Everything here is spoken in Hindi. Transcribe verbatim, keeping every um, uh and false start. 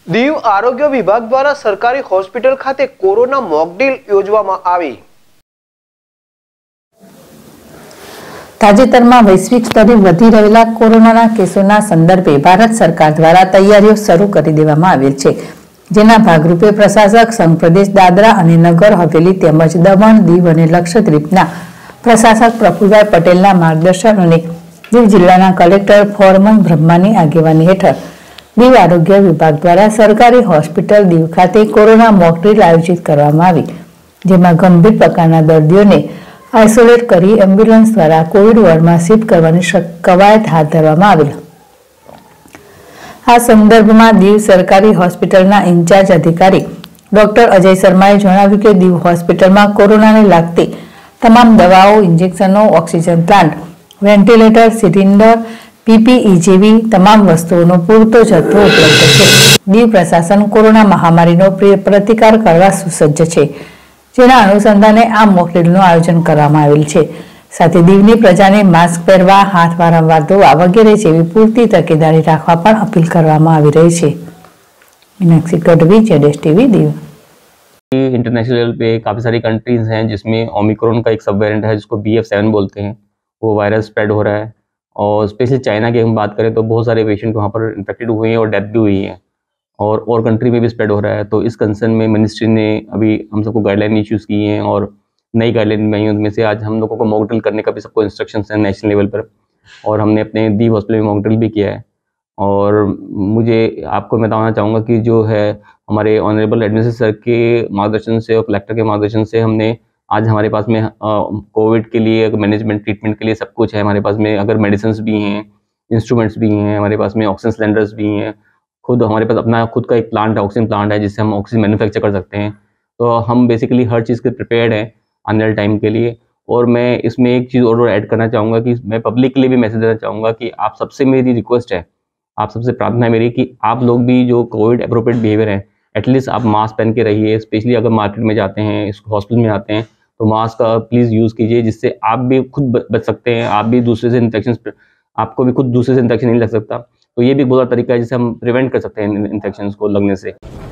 દીવ આરોગ્ય વિભાગ દ્વારા સરકારી હોસ્પિટલ ખાતે કોરોના મોકડ્રીલ યોજવામાં આવી। તાજેતરમાં વૈશ્વિક સ્તરે વધી રહેલા કોરોનાના કેસોના સંદર્ભે ભારત સરકાર દ્વારા તૈયારીઓ શરૂ કરી દેવામાં આવેલ છે, જેના ભાગરૂપે પ્રશાસક સંઘ પ્રદેશ દાદરા અને નગર હવેલી તેમજ દમણ, દીવ અને લક્ષદ્વીપના પ્રશાસક પ્રફુલભાઈ પટેલના માર્ગદર્શન અને દીવ જિલ્લાના કલેક્ટર ફોરમન બ્રહ્માની આગેવાની હેઠળ દીવ આરોગ્ય વિભાગ દ્વારા સરકારી હોસ્પિટલ દીવ ખાતે કોરોના મોકડ્રીલ આયોજિત કરવામાં આવી, જેમાં ગંભીર પ્રકારના દર્દીઓને આઇસોલેટ કરી એમ્બ્યુલન્સ દ્વારા કોવિડ વોર્ડમાં શિફ્ટ કરવાની કવાયત હાથ ધરવામાં આવેલ। આ સંદર્ભમાં દીવ સરકારી હોસ્પિટલના ઇન્ચાર્જ અધિકારી ડોક્ટર અજય શર્માએ જણાવ્યું કે દીવ હોસ્પિટલમાં કોરોનાને લાગતી તમામ દવાઓ, ઇન્જેક્શનો, oxygen plant, ventilator, cylinder, PPE જેવી તમામ વસ્તુઓનો પૂરતો જથ્થો ઉપલબ્ધ છે। દીવ પ્રશાસન કોરોના મહામારીનો પ્રતિકાર કરવા સુસજ્જ છે, જેના અનુસંધાને આ મોકડ્રીલનું આયોજન કરવામાં આવેલ છે। સાથે દીવની પ્રજાને માસ્ક પહેરવા, હાથ વારંવાર ધોવા વગેરે જેવી પૂરતી તકેદારી રાખવા પણ અપીલ કરવામાં આવી રહી છે। मीनाक्षी गढ़वी, जेडेस टीवी, दीव। इंटरनेशनल लेवल पे काफ़ी सारी कंट्रीज हैं जिसमें ओमिक्रॉन का एक सब वेरिएंट है जिसको बी एफ सेवन बोलते हैं, वो वायरस स्प्रेड हो रहा है। और स्पेशली चाइना की हम बात करें तो बहुत सारे पेशेंट वहाँ पर इन्फेक्टेड हुए हैं और डेथ भी हुई है, और और कंट्री में भी स्प्रेड हो रहा है। तो इस कंसर्न में मिनिस्ट्री ने अभी हम सबको गाइडलाइन इश्यूज़ की हैं और नई गाइडलाइन में आई, उनमें से आज हम लोगों को मॉकड्रिल करने का भी सबको इंस्ट्रक्शंस हैं नेशनल लेवल पर, और हमने अपने दीव हॉस्पिटल में मॉकड्रिल भी किया है। और मुझे आपको मैं बताना चाहूँगा कि जो है हमारे ऑनरेबल एडमिनिस्ट्रेटर सर के मार्गदर्शन से और कलेक्टर के मार्गदर्शन से हमने आज हमारे पास में कोविड के लिए मैनेजमेंट ट्रीटमेंट के लिए सब कुछ है हमारे पास में। अगर मेडिसिन भी हैं, इंस्ट्रूमेंट्स भी हैं हमारे पास में, ऑक्सीजन सिलेंडर्स भी हैं, खुद हमारे पास अपना खुद का एक प्लांट है, ऑक्सीजन प्लांट है जिससे हम ऑक्सीजन मैन्युफैक्चर कर सकते हैं। तो हम बेसिकली हर चीज़ के प्रिपेयर्ड हैं आने वाले टाइम के लिए। और मैं इसमें एक चीज़ और ऐड करना चाहूँगा कि मैं पब्लिक के लिए भी मैसेज देना चाहूँगा कि आप सबसे मेरी रिक्वेस्ट है, आप सबसे प्रार्थना है मेरी कि आप लोग भी जो कोविड अप्रोप्रिएट बिहेवियर है, एटलीस्ट आप मास्क पहन के रहिए। स्पेशली अगर मार्केट में जाते हैं, हॉस्पिटल में जाते हैं, तो मास्क का प्लीज़ यूज़ कीजिए, जिससे आप भी खुद बच सकते हैं, आप भी दूसरे से इन्फेक्शन, आपको भी खुद दूसरे से इन्फेक्शन नहीं लग सकता। तो ये भी एक बहुत तरीका है जिससे हम प्रिवेंट कर सकते हैं इन्फेक्शन को लगने से।